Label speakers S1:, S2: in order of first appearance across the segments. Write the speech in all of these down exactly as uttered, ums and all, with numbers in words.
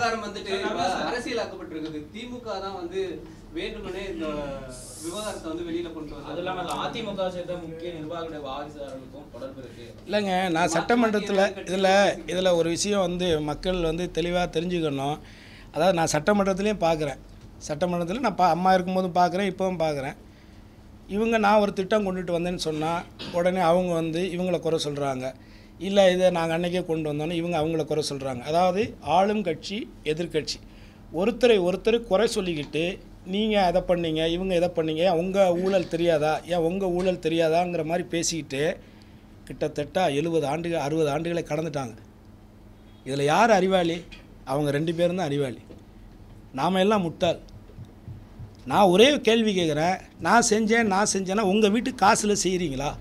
S1: விவகாரம் வந்துட்டு அரசியலாக்கப்பட்டிருக்குது. திமுக தான் வந்து வேண்டுமனே இந்த விவகாரத்தை வந்து வெளியில கொண்டு வந்தது. அது இல்லாம அதிமுக சேர்ந்த முக்கிய நிர்வாகிகளுடைய வாரிசுகளுக்கும் தொடர்பு இருக்கு.
S2: இல்லைங்க, நான் சட்டமன்றத்தில் இதில் இதில் ஒரு விஷயம் வந்து மக்கள் வந்து தெளிவாக தெரிஞ்சுக்கணும். அதாவது நான் சட்டமன்றத்துலேயும் பார்க்குறேன், சட்டமன்றத்தில் நான் பா அம்மா இருக்கும்போதும் பார்க்குறேன், இப்போவும் பார்க்குறேன். இவங்க நான் ஒரு திட்டம் கொண்டுட்டு வந்தேன்னு சொன்னால் உடனே அவங்க வந்து இவங்கள குறை சொல்கிறாங்க. இல்லை இதை நாங்கள் அன்றைக்கே கொண்டு வந்தோன்னே இவங்க அவங்கள குறை சொல்கிறாங்க. அதாவது ஆளும் கட்சி எதிர்கட்சி ஒருத்தரை ஒருத்தர் குறை சொல்லிக்கிட்டு நீங்கள் அதை பண்ணீங்க, இவங்க இதை பண்ணீங்க, உங்கள் ஊழல் தெரியாதா, ஏன் உங்கள் ஊழல் தெரியாதாங்கிற மாதிரி பேசிக்கிட்டு கிட்டத்தட்ட எழுபது ஆண்டுகள் அறுபது ஆண்டுகளை கடந்துட்டாங்க. இதில் யார் அறிவாளி? அவங்க ரெண்டு பேரும் தான் அறிவாளி. நாம் எல்லாம் முட்டாள். நான் ஒரே கேள்வி கேட்குறேன், நான் செஞ்சேன் நான் செஞ்சேன்னா உங்கள் வீட்டு காசில் செய்கிறீங்களா?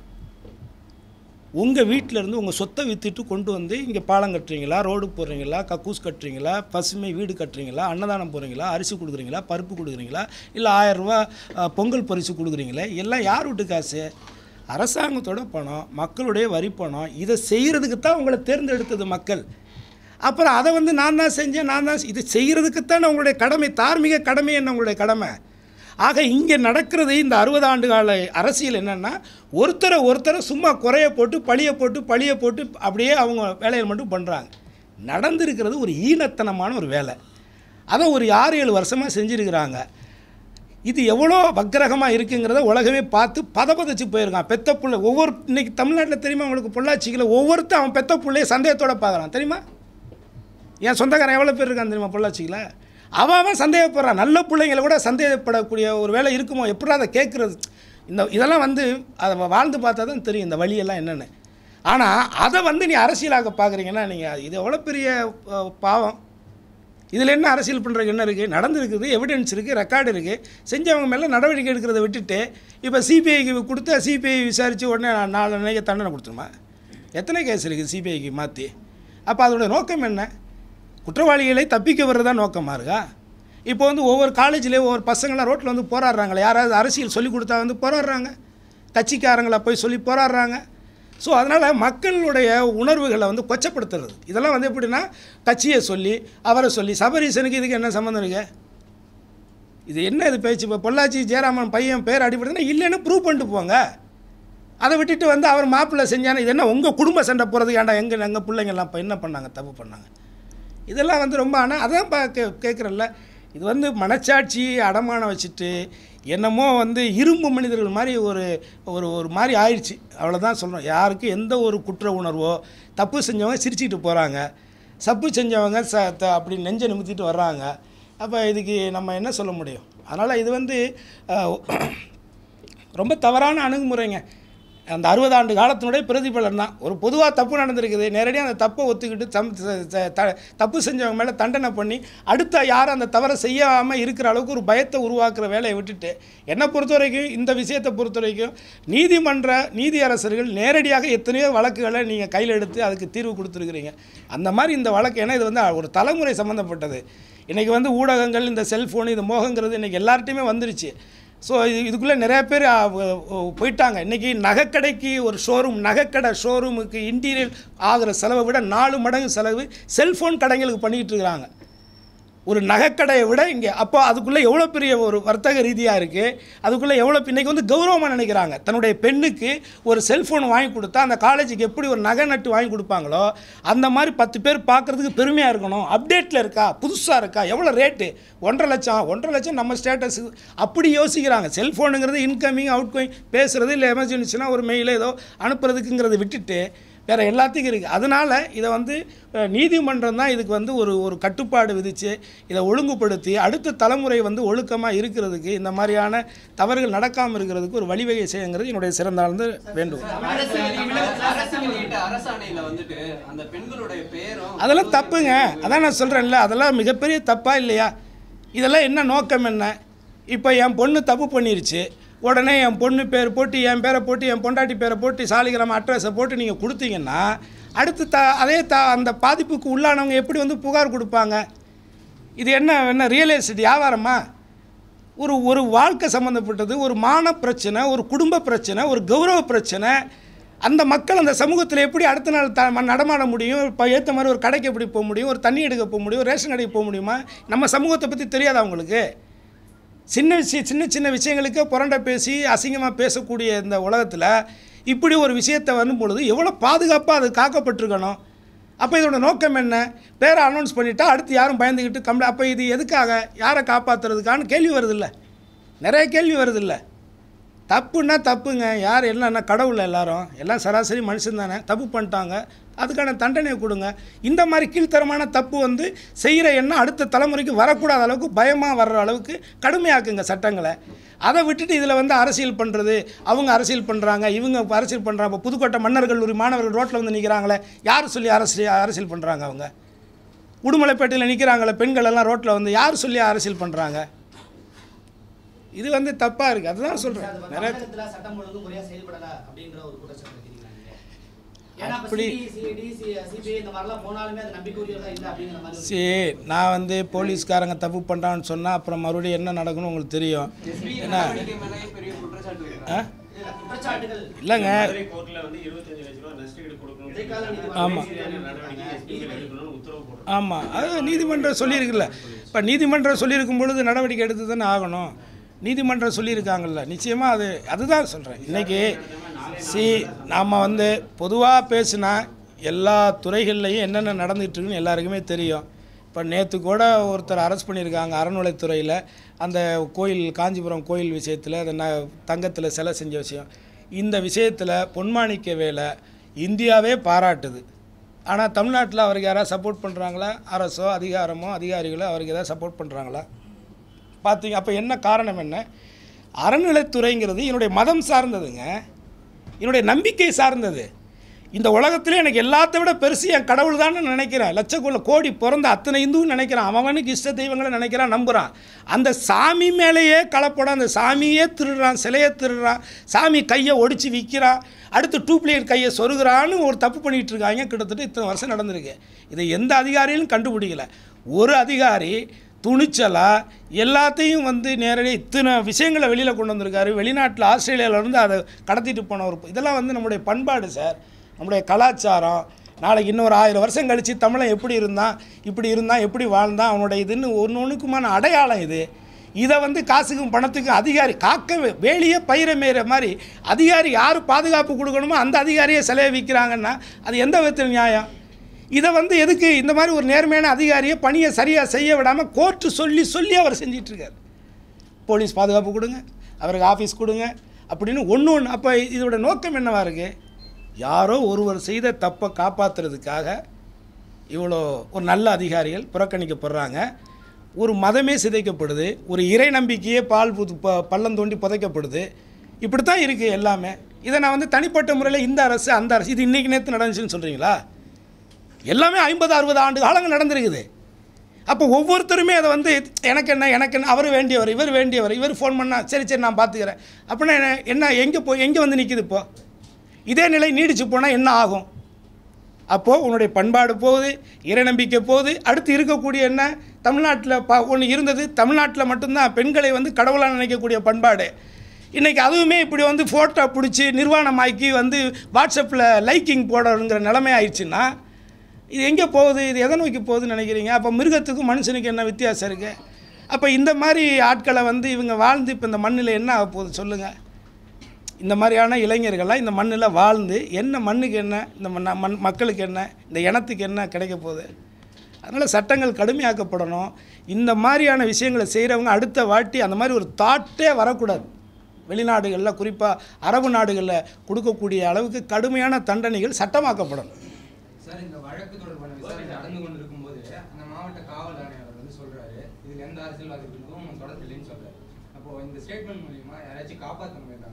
S2: உங்கள் வீட்டிலேருந்து உங்கள் சொத்தை விற்றுட்டு கொண்டு வந்து இங்கே பாலம் கட்டுறீங்களா, ரோடு போடுறீங்களா, கக்கூஸ் கட்டுறீங்களா, பசுமை வீடு கட்டுறீங்களா, அன்னதானம் போடுறீங்களா, அரிசி கொடுக்குறீங்களா, பருப்பு கொடுக்குறீங்களா, இல்லை ஆயிரரூவா பொங்கல் பரிசு கொடுக்குறீங்களே, எல்லாம் யார் வீட்டு காசு? அரசாங்கத்தோட பணம், மக்களுடைய வரி பணம். இதை செய்கிறதுக்கு தான் உங்களை தேர்ந்தெடுத்தது மக்கள். அப்புறம் அதை வந்து நான் தான் செஞ்சேன் நான் தான் இது செய்கிறதுக்குத்தான் உங்களுடைய கடமை, தார்மீக கடமை என்ன உங்களுடைய கடமை. ஆக இங்கே நடக்கிறது இந்த அறுபது ஆண்டு கால அரசியல் என்னென்னா, ஒருத்தரை ஒருத்தரை சும்மா குறைய போட்டு பழியை போட்டு பழியை போட்டு அப்படியே அவங்க வேலையில் மட்டும் பண்ணுறாங்க. நடந்திருக்கிறது ஒரு ஈனத்தனமான ஒரு வேலை. அதை ஒரு ஆறு ஏழு வருஷமாக செஞ்சுருக்கிறாங்க. இது எவ்வளோ வக்கிரகமாக இருக்குங்கிறத உலகமே பார்த்து பதப்பதச்சு போயிருக்கான். பெத்த பிள்ளை ஒவ்வொரு இன்றைக்கி தமிழ்நாட்டில் தெரியுமா உங்களுக்கு, பொள்ளாச்சிக்கில் ஒவ்வொருத்தர் அவன் பெத்த பிள்ளையை சந்தேகத்தோடு பார்க்குறான் தெரியுமா? என் சொந்தக்காரன் எவ்வளோ பேர் இருக்கான் தெரியுமா பொள்ளாச்சிக்கில்? அவன் அவன் சந்தேகப்படுறான். நல்ல பிள்ளைங்களை கூட சந்தேகப்படக்கூடிய ஒரு வேலை இருக்குமோ? எப்படி அதை கேட்குறது? இந்த இதெல்லாம் வந்து அதை வாழ்ந்து பார்த்தா தான் தெரியும் இந்த வழியெல்லாம் என்னென்னு. ஆனால் அதை வந்து நீ அரசியலாக பார்க்குறீங்கன்னா நீங்கள் இது எவ்வளோ பெரிய பாவம். இதில் என்ன அரசியல் பண்ணுறதுக்கு என்ன இருக்குது? நடந்துருக்குது, எவிடன்ஸ் இருக்குது, ரெக்கார்டு இருக்குது. செஞ்சவங்க மேலே நடவடிக்கை எடுக்கிறத விட்டுட்டு இப்போ சிபிஐக்கு கொடுத்து சிபிஐ விசாரித்து உடனே நாலு நினைக்க தண்டனை கொடுத்துருமா? எத்தனை கேஸ் இருக்குது சிபிஐக்கு மாற்றி? அப்போ அதோடய நோக்கம் என்ன? குற்றவாளிகளை தப்பிக்க வர்றதா நோக்கமாக இருக்கா? இப்போ வந்து ஒவ்வொரு காலேஜ்லேயும் ஒவ்வொரு பசங்களாம் ரோட்டில் வந்து போராடுறாங்களே, யாராவது அரசியல் சொல்லி கொடுத்தா வந்து போராடுறாங்க, கட்சிக்காரங்களை போய் சொல்லி போராடுறாங்க. ஸோ அதனால் மக்களுடைய உணர்வுகளை வந்து கொச்சப்படுத்துறது இதெல்லாம் வந்து எப்படின்னா, கட்சியை சொல்லி அவரை சொல்லி சபரீசனுக்கு இதுக்கு என்ன சம்மந்தம் இருக்கு? இது என்ன இது பேச்சு? இப்போ பொள்ளாச்சி ஜெயராமன் பையன் பேர் அடிப்படுதுன்னா இல்லைன்னு ப்ரூவ் பண்ணிட்டு போங்க. அதை விட்டுட்டு வந்து அவர் மாப்பிள்ளை செஞ்சானே இது என்ன உங்கள் குடும்ப சண்டை போகிறதுக்கு ஏன்டா எங்கள் எங்கள் பிள்ளைங்கள்லாம் இப்போ என்ன பண்ணாங்க, தப்பு பண்ணாங்க? இதெல்லாம் வந்து ரொம்ப ஆனால் அதான் பா கே கேட்குறல்ல இது வந்து மனச்சாட்சி அடமானம் வச்சுட்டு என்னமோ வந்து இரும்பு மனிதர்கள் மாதிரி ஒரு ஒரு ஒரு மாதிரி ஆயிடுச்சு. அவ்வளோதான் சொல்கிறோம். யாருக்கும் எந்த ஒரு குற்ற உணர்வோ, தப்பு செஞ்சவங்க சிரிச்சுட்டு போகிறாங்க, சப்பு செஞ்சவங்க ச த அப்படி நெஞ்சை நிமித்திட்டு வர்றாங்க. அப்போ இதுக்கு நம்ம என்ன சொல்ல முடியும்? அதனால் இது வந்து ரொம்ப தவறான அணுகுமுறைங்க. அந்த அறுபது ஆண்டு காலத்தினுடைய பிரதிபலன் தான். ஒரு பொதுவாக தப்பு நடந்திருக்குது, நேரடியாக அந்த தப்பை ஒத்துக்கிட்டு தம் தப்பு செஞ்சவங்க மேலே தண்டனை பண்ணி அடுத்த யாரும் அந்த தவறை செய்யாமல் இருக்கிற அளவுக்கு ஒரு பயத்தை உருவாக்குற வேலையை விட்டுட்டு, என்னை பொறுத்த வரைக்கும் இந்த விஷயத்தை பொறுத்த வரைக்கும் நீதிமன்ற நீதியரசர்கள் நேரடியாக எத்தனையோ வழக்குகளை நீங்கள் கையில் எடுத்து அதுக்கு தீர்வு கொடுத்துருக்குறீங்க. அந்த மாதிரி இந்த வழக்கு ஏன்னா இது வந்து ஒரு தலைமுறை சம்மந்தப்பட்டது. இன்றைக்கி வந்து ஊடகங்கள் இந்த செல்ஃபோன் இது மோகங்கிறது இன்றைக்கி எல்லார்ட்டையுமே வந்துருச்சு. ஸோ இது இதுக்குள்ளே நிறையா பேர் போயிட்டாங்க. இன்றைக்கி நகைக்கடைக்கு ஒரு ஷோரூம் நகைக்கடை ஷோரூமுக்கு இன்டீரியர் ஆகிற செலவை விட நாலு மடங்கு செலவு செல்ஃபோன் கடைங்களுக்கு பண்ணிக்கிட்டு இருக்கிறாங்க. ஒரு நகைக்கடையை விட இங்கே அப்போ அதுக்குள்ளே எவ்வளோ பெரிய ஒரு வர்த்தக ரீதியாக இருக்குது. அதுக்குள்ளே எவ்வளோ இன்றைக்கி வந்து கௌரவமாக நினைக்கிறாங்க. தன்னுடைய பெண்ணுக்கு ஒரு செல்ஃபோன் வாங்கி கொடுத்தா அந்த காலேஜுக்கு எப்படி ஒரு நகை நட்டு வாங்கி கொடுப்பாங்களோ அந்த மாதிரி பத்து பேர் பார்க்குறதுக்கு பெருமையாக இருக்கணும். அப்டேட்டில் இருக்கா, புதுசாக இருக்கா, எவ்வளோ ரேட்டு, ஒன்றரை லட்சம் ஒன்றரை லட்சம் நம்ம ஸ்டேட்டஸு அப்படி யோசிக்கிறாங்க. செல்ஃபோனுங்கிறது இன்கமிங் அவுட் கோயிங் பேசுகிறது, இல்லை எமர்ஜென்சினா ஒரு மெயிலை ஏதோ அனுப்புறதுக்குங்கிறத விட்டுட்டு வேறு எல்லாத்துக்கும் இருக்குது. அதனால் இதை வந்து நீதிமன்றம் தான் இதுக்கு வந்து ஒரு ஒரு கட்டுப்பாடு விதித்து இதை ஒழுங்குபடுத்தி அடுத்த தலைமுறை வந்து ஒழுக்கமாக இருக்கிறதுக்கு, இந்த மாதிரியான தவறுகள் நடக்காமல் இருக்கிறதுக்கு ஒரு வழிவகை செய்யுங்கிறது என்னுடைய சிறந்தாழ்ந்து வேண்டும். அதெல்லாம் தப்புங்க. அதான் நான் சொல்கிறேன்ல, அதெல்லாம் மிகப்பெரிய தப்பா இல்லையா? இதெல்லாம் என்ன நோக்கம் என்ன? இப்போ என் பொண்ணு தப்பு பண்ணிருச்சு, உடனே என் பொண்ணு பேர் போட்டு என் பேரை போட்டு என் பொண்டாட்டி பேரை போட்டு சாலிகிராம அட்ரஸை போட்டு நீங்கள் கொடுத்தீங்கன்னா அடுத்து த அதே த அந்த பாதிப்புக்கு உள்ளானவங்க எப்படி வந்து புகார் கொடுப்பாங்க? இது என்ன என்ன ரியல் எஸ்டேட் வியாபாரமா? ஒரு ஒரு வாழ்க்கை சம்மந்தப்பட்டது, ஒரு மான பிரச்சனை, ஒரு குடும்ப பிரச்சனை, ஒரு கௌரவ பிரச்சனை. அந்த மக்கள் அந்த சமூகத்தில் எப்படி அடுத்த நாள் த நடமாட முடியும், இப்போ ஏற்ற மாதிரி ஒரு கடைக்கு எப்படி போக முடியும், ஒரு தண்ணி எடுக்க போக முடியும், ரேஷன் கடைக்கு போக முடியுமா? நம்ம சமூகத்தை பற்றி தெரியாதா அவங்களுக்கு? சின்ன விஷயம் சின்ன சின்ன விஷயங்களுக்கு புரண்டை பேசி அசிங்கமாக பேசக்கூடிய இந்த உலகத்தில் இப்படி ஒரு விஷயத்தை வரும் பொழுது எவ்வளோ பாதுகாப்பாக அது காக்கப்பட்டிருக்கணும். அப்போ இதோட நோக்கம் என்ன? பேரை அனௌன்ஸ் பண்ணிட்டா அடுத்து யாரும் பயந்துக்கிட்டு கம்ப்ளை, அப்போ இது எதுக்காக, யாரை காப்பாற்றுறதுக்கான்னு கேள்வி வருதில்ல, நிறைய கேள்வி வருதில்ல. தப்புன்னா தப்புங்க, யார் என்னன்னா கடவுள், எல்லாரும் எல்லாம் சராசரி மனுஷன் தானே, தப்பு பண்ணிட்டாங்க, அதுக்கான தண்டனையை கொடுங்க. இந்த மாதிரி கீழ்த்தரமான தப்பு வந்து செய்கிற எண்ணம் அடுத்த தலைமுறைக்கு வரக்கூடாத அளவுக்கு பயமாக வர்ற அளவுக்கு கடுமையாக்குங்க சட்டங்களை. அதை விட்டுட்டு இதில் வந்து அரசியல் பண்ணுறது, அவங்க அரசியல் பண்ணுறாங்க, இவங்க அரசியல் பண்ணுறாங்க. இப்போ புதுக்கோட்டை மன்னர் கல்லூரி மாணவர்கள் ரோட்டில் வந்து நிற்கிறாங்களே, யார் சொல்லி அரசியல் அரசியல் பண்ணுறாங்க? அவங்க உடுமலைப்பேட்டையில் நிற்கிறாங்களே பெண்கள் எல்லாம் ரோட்டில் வந்து யார் சொல்லி அரசியல் பண்ணுறாங்க? இது வந்து தப்பாக இருக்குது. அதுதான் சொல்கிறேன். நிறைய
S3: சட்டம் ஒழுங்கு முறையாக செயல்படல அப்படின்ற ஒரு குற்றச்சாட்டு
S2: அப்படி சரி, நான் வந்து போலீஸ்காரங்க தப்பு பண்ணுறான்னு சொன்னால் அப்புறம் மறுபடியும் என்ன நடக்குன்னு உங்களுக்கு தெரியும். ஏன்னா இல்லைங்க, ஆமாம் ஆமாம் அது நீதிமன்றம் சொல்லியிருக்குல்ல. இப்போ நீதிமன்றம் சொல்லியிருக்கும் பொழுது நடவடிக்கை எடுத்து தானே ஆகணும். நீதிமன்றம் சொல்லியிருக்காங்கல்ல, நிச்சயமாக அது அதுதான் சொல்கிறேன். இன்றைக்கி சி நாம் வந்து பொதுவாக பேசுனா எல்லா துறைகள்லையும் என்னென்ன நடந்துகிட்ருக்குன்னு எல்லாருக்குமே தெரியும். இப்போ நேற்று கூட ஒருத்தர் அரெஸ்ட் பண்ணியிருக்காங்க அறநிலைத்துறையில், அந்த கோயில் காஞ்சிபுரம் கோயில் விஷயத்தில், அந்த ந தங்கத்தில் சிலை செஞ்ச விஷயம். இந்த விஷயத்தில் பொன்மாணிக்க வேலை இந்தியாவே பாராட்டுது. ஆனால் தமிழ்நாட்டில் அவருக்கு யாராவது சப்போர்ட் பண்ணுறாங்களா? அரசோ அதிகாரமோ அதிகாரிகளோ அவருக்கு எதாவது சப்போர்ட் பண்ணுறாங்களா? பார்த்தீங்க. அப்போ என்ன காரணம் என்ன? அறநிலைத்துறைங்கிறது என்னுடைய மதம் சார்ந்ததுங்க, என்னுடைய நம்பிக்கை சார்ந்தது. இந்த உலகத்தில் எனக்கு எல்லாத்த விட பெருசு என் கடவுள் தான் நினைக்கிறேன். லட்சக்கோள கோடி பிறந்த அத்தனை இந்துவும் நினைக்கிறான், அவனுக்கு இஷ்ட தெய்வங்களை நினைக்கிறான், நம்புகிறான். அந்த சாமி மேலேயே கலப்படம், அந்த சாமியே திருடுறான், சிலையை திருடுறான், சாமி கையை ஒடிச்சு விற்கிறான், அடுத்து டூப்ளிகேட் கையை சொருகிறான்னு ஒரு தப்பு பண்ணிகிட்டு இருக்காங்க. கிட்டத்தட்ட இத்தனை வருஷம் நடந்திருக்கு. இதை எந்த அதிகாரியும் கண்டுபிடிக்கல. ஒரு அதிகாரி துணிச்சலாக எல்லாத்தையும் வந்து நேரடியாக இத்தனை விஷயங்களை வெளியில் கொண்டு வந்திருக்காரு. வெளிநாட்டில் ஆஸ்திரேலியாவிலேருந்து அதை கடத்திட்டு போன ஒரு இதெல்லாம் வந்து நம்முடைய பண்பாடு சார், நம்முடைய கலாச்சாரம். நாளைக்கு இன்னொரு ஆயிரம் வருஷம் கழித்து தமிழன் எப்படி இருந்தான், இப்படி இருந்தான், எப்படி வாழ்ந்தான், அவனுடைய இதுன்னு ஒன்று ஒன்றுக்குமான அடையாளம் இது. இதை வந்து காசுக்கும் பணத்துக்கும் அதிகாரி காக்க வேலியே பயிரை மேற மாதிரி அதிகாரி யார் பாதுகாப்பு கொடுக்கணுமோ அந்த அதிகாரியை சிலையை விற்கிறாங்கன்னா அது எந்த விதத்தில் நியாயம்? இதை வந்து எதுக்கு இந்த மாதிரி ஒரு நேர்மையான அதிகாரியை பணியை சரியாக செய்ய விடாமல் கோர்ட்டு சொல்லி சொல்லி அவர் செஞ்சிட்ருக்கார். போலீஸ் பாதுகாப்பு கொடுங்க, அவருக்கு ஆஃபீஸ் கொடுங்க அப்படின்னு ஒன்று ஒன்று. அப்போ இதோட நோக்கம் என்னவாக இருக்குது? யாரோ ஒருவர் செய்த தப்பை காப்பாற்றுறதுக்காக இவ்வளோ ஒரு நல்ல அதிகாரிகள் புறக்கணிக்கப்படுறாங்க. ஒரு மதமே சிதைக்கப்படுது, ஒரு இறை நம்பிக்கையே பால் புது ப பள்ளம் தோண்டி புதைக்கப்படுது. இப்படி தான் இருக்குது எல்லாமே. இதை நான் வந்து தனிப்பட்ட முறையில் இந்த அரசு அந்த அரசு இது இன்றைக்கி நேற்று நடந்துச்சுன்னு சொல்கிறீங்களா? எல்லாமே ஐம்பது அறுபது ஆண்டு காலங்கள் நடந்திருக்குது. அப்போ ஒவ்வொருத்தருமே அதை வந்து எனக்கு என்ன எனக்கு என்ன, அவர் வேண்டியவர், இவர் வேண்டியவர், இவர் ஃபோன் பண்ணால் சரி சரி நான் பார்த்துக்கிறேன் அப்படின்னா என்ன என்ன எங்கே போய் எங்கே வந்து நிற்கிது? இப்போ இதே நிலை நீடிச்சு போனால் என்ன ஆகும்? அப்போது உன்னுடைய பண்பாடு போகுது, இறை நம்பிக்கை போகுது. அடுத்து இருக்கக்கூடிய என்ன, தமிழ்நாட்டில் ப ஒன்று இருந்தது, தமிழ்நாட்டில் மட்டும்தான் பெண்களை வந்து கடவுளாக நினைக்கக்கூடிய பண்பாடு. இன்றைக்கி அதுவுமே இப்படி வந்து ஃபோட்டோ பிடிச்சி நிர்வாணமாக்கி வந்து வாட்ஸ்அப்பில் லைக்கிங் போடணுங்கிற நிலைமை ஆயிடுச்சுன்னா இது எங்கே போகுது? இது எதை நோக்கி போகுதுன்னு நினைக்கிறீங்க? அப்போ மிருகத்துக்கும் மனுஷனுக்கு என்ன வித்தியாசம் இருக்குது? அப்போ இந்த மாதிரி ஆட்களை வந்து இவங்க வாழ்ந்து இப்போ இந்த மண்ணில் என்ன ஆக போகுது சொல்லுங்கள்? இந்த மாதிரியான இளைஞர்கள்லாம் இந்த மண்ணில் வாழ்ந்து என்ன மண்ணுக்கு என்ன, இந்த மண் மண் மக்களுக்கு என்ன, இந்த இனத்துக்கு என்ன கிடைக்க போகுது? அதனால் சட்டங்கள் கடுமையாக்கப்படணும். இந்த மாதிரியான விஷயங்களை செய்கிறவங்க அடுத்த வாட்டி அந்த மாதிரி ஒரு தாட்டே வரக்கூடாது. வெளிநாடுகளில் குறிப்பாக அரபு நாடுகளில் கொடுக்கக்கூடிய அளவுக்கு கடுமையான தண்டனைகள் சட்டமாக்கப்படணும்.
S4: சார், இந்த வழக்கு தொடர்பான விசாரணை நடந்து கொண்டு இருக்கும்போது அந்த மாவட்ட காவல் ஆணையர் வந்து சொல்றாரு இதுல எந்த அரசியல்வாதிகளுக்கும் தொடர்பு இல்லைன்னு சொல்றாரு. அப்போ இந்த ஸ்டேட்மெண்ட் மூலியமா யாராச்சும் காப்பாற்ற முடியாங்க?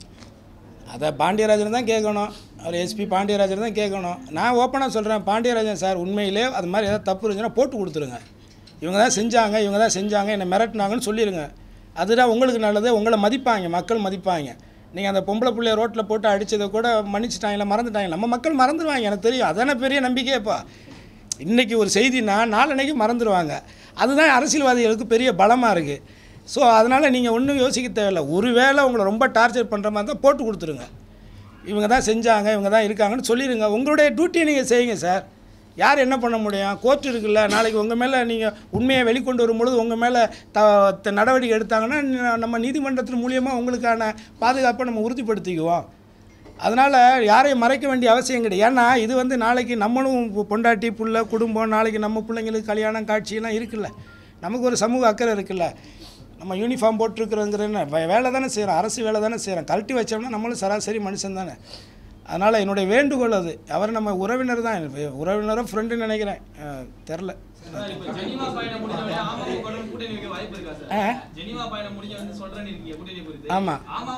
S2: அதை பாண்டியராஜன் தான் கேட்கணும், அவர் எஸ்பி பாண்டியராஜன் தான் கேட்கணும். நான் ஓப்பனாக சொல்கிறேன், பாண்டியராஜன் சார் உண்மையிலே அது மாதிரி ஏதாவது தப்பு இருந்துச்சுன்னா போட்டு கொடுத்துருங்க. இவங்க தான் செஞ்சாங்க, இவங்க தான் செஞ்சாங்க, என்னை மிரட்டினாங்கன்னு சொல்லிடுங்க. அதுதான் உங்களுக்கு நல்லது, உங்களை மதிப்பாங்க, மக்கள் மதிப்பாங்க. நீங்கள் அந்த பொம்பளை பிள்ளைய ரோட்டில் போட்டு அடித்ததை கூட மன்னிச்சிட்டாங்களா, மறந்துட்டாங்க. நம்ம மக்கள் மறந்துடுவாங்க, எனக்கு தெரியும். அதான பெரிய நம்பிக்கையப்பா. இன்றைக்கி ஒரு செய்தினா நாளன்னைக்கு மறந்துடுவாங்க. அதுதான் அரசியல்வாதிகளுக்கு பெரிய பலமாக இருக்குது. ஸோ அதனால் நீங்கள் ஒன்றும் யோசிக்க தேவையில்லை. ஒரு வேளை உங்களை ரொம்ப டார்ச்சர் பண்ணுற மாதிரி தான் போட்டு கொடுத்துருங்க. இவங்க தான் செஞ்சாங்க, இவங்க தான் இருக்காங்கன்னு சொல்லிடுங்க. உங்களுடைய டியூட்டியை நீங்கள் செய்யுங்க சார். யார் என்ன பண்ண முடியும்? கோர்ட் இருக்குல்ல, நாளைக்கு உங்கள் மேலே நீங்கள் உண்மையை வெளிக்கொண்டு வரும்பொழுது உங்கள் மேலே த நடவடிக்கை எடுத்தாங்கன்னா நம்ம நீதிமன்றத்தின் மூலியமாக உங்களுக்கான பாதுகாப்பை நம்ம உறுதிப்படுத்திக்குவோம். அதனால் யாரையும் மறைக்க வேண்டிய அவசியம் கிடையாது. ஏன்னா இது வந்து நாளைக்கு நம்மளும் பொண்டாட்டி புள்ள குடும்பம், நாளைக்கு நம்ம பிள்ளைங்களுக்கு கல்யாணம் காட்சியெல்லாம் இருக்குல்ல, நமக்கு ஒரு சமூக அக்கறை இருக்குல்ல. நம்ம யூனிஃபார்ம் போட்டிருக்கிறோங்கிற வேலை தானே செய்கிறோம், அரசு வேலை தானே செய்கிறோம். கழட்டி வச்சோம்னா நம்மளும் சராசரி மனுஷன் தானே. அதனால் என்னுடைய வேண்டுகோள் அது. அவர் நம்ம உறவினர் தான், உறவினரும் ஃப்ரெண்டுன்னு நினைக்கிறேன், தெரில. ஆமாம்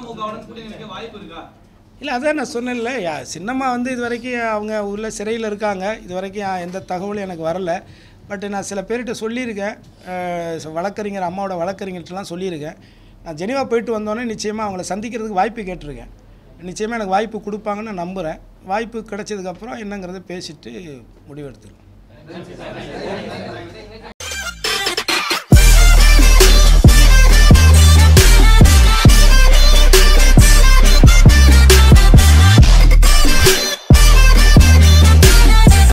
S2: இல்லை, அதான் நான் சொன்னேன்ல, சின்னம்மா வந்து இது வரைக்கும் அவங்க உள்ள சிறையில் இருக்காங்க. இது வரைக்கும் எந்த தகவலும் எனக்கு வரலை. பட் நான் சில பேர்கிட்ட சொல்லியிருக்கேன், வழக்கறிஞர் அம்மாவோட வழக்கறிஞர்கிட்டலாம் சொல்லியிருக்கேன். நான் ஜெனீவா போயிட்டு வந்தோடனே நிச்சயமாக அவங்கள சந்திக்கிறதுக்கு வாய்ப்பு கேட்டிருக்கேன். நிச்சயமாக எனக்கு வாய்ப்பு கொடுப்பாங்கன்னு நம்புகிறேன். வாய்ப்பு கிடைச்சதுக்கப்புறம் என்னங்கிறத பேசிட்டு முடிவெடுத்துருவேன்.